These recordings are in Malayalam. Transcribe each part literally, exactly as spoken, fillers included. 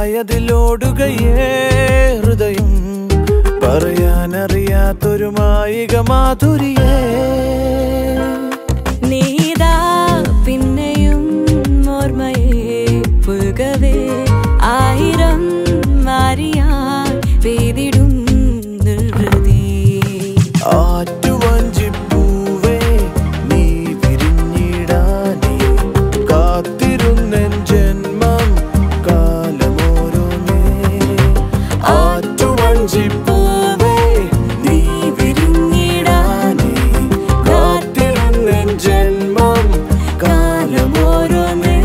പൂവിതളായതിലോടുകയേ ഹൃദയം പറയാനറിയാത്തൊരു മായിക മാധുരിയേ നീതാ പിന്നെയും ഓർമ്മയെ പുൽകവേ ആയിരം മാറിയാൽ പെയ്തിടും നിർവൃതി ആറ്റുവഞ്ചി പൂവേ നീ വിരിഞ്ഞിടാനേ കാത്തിരുന്നെൻ ജന്മം കാലമോരോന്നേ ആറ്റുവഞ്ചി പൂവേ നീ വിരിഞ്ഞിടാനേ കാത്തിരുന്നെൻ ജന്മം കാലമോരോന്നേ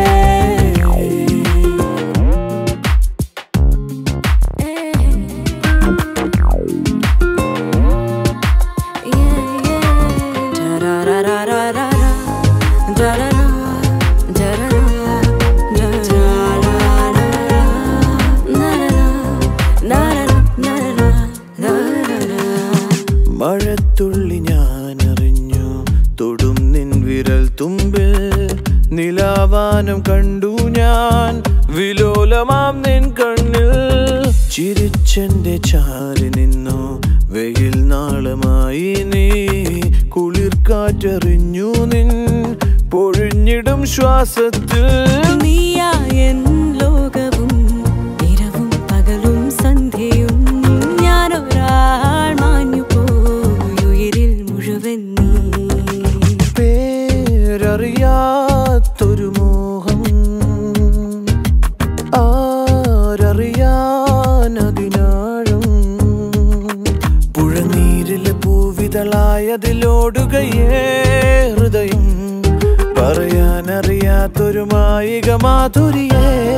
മഴത്തുള്ളി ഞാനറിഞ്ഞു തൊടും നിൻ വിരൽ തുമ്പിൽ നിലാവാനം കണ്ടു ഞാൻ വിലോലമാം നിൻ കണ്ണിൽ ചിരിച്ചെന്റെ ചാരി നിന്നു വെയിൽ നാളമായി നീ കുളിർക്കാറ്ററിഞ്ഞു നിൻ പൊഴിഞ്ഞിടും ശ്വാസത്തിൽ നീയായൻ ലോകവും ഇരവും പകലും സന്ധ്യയും ഞാനൊരാൾ മാഞ്ഞു പോയുയിരിൽ മുഴുവൻ നീ പേരറിയാത്തൊരു മോഹം ആരറിയാനതിനാഴും പുഴനീരിലെ പൂവിതളായതിലോടുകയേ ഹൃദയം പറയാനറിയാത്തൊരു മായിക മാധുരിയേ